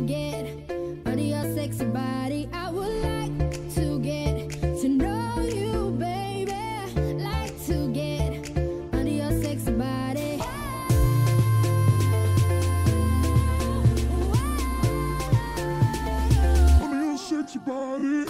to get under your sexy body. I would like to get to know you, baby. Like to get under your sexy body. Under your sexy body.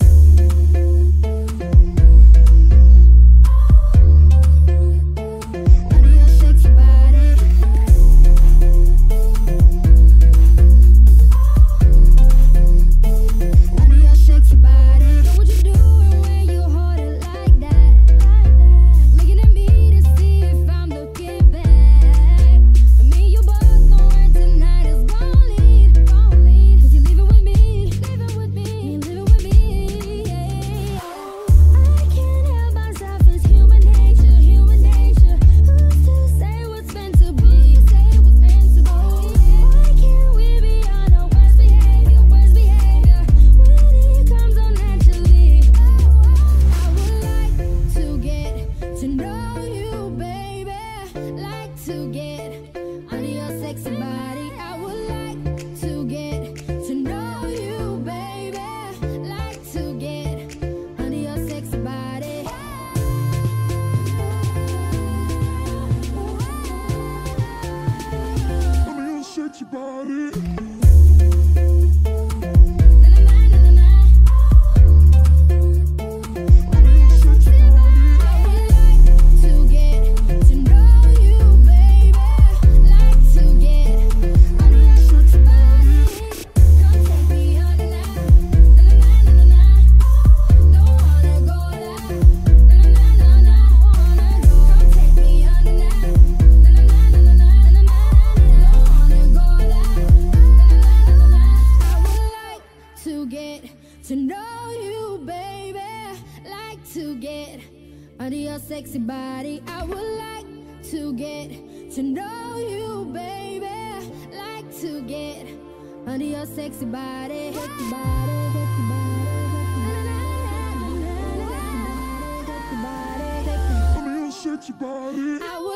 To get under your sexy body, I would like to get to know you, baby. Like to get under your sexy body. Under your sexy body. To know you, baby. Like to get under your sexy body. I would like to get to know you, baby. Like to get under your sexy body. Sexy body, sexy body, sexy body, sexy body. Under your sexy body.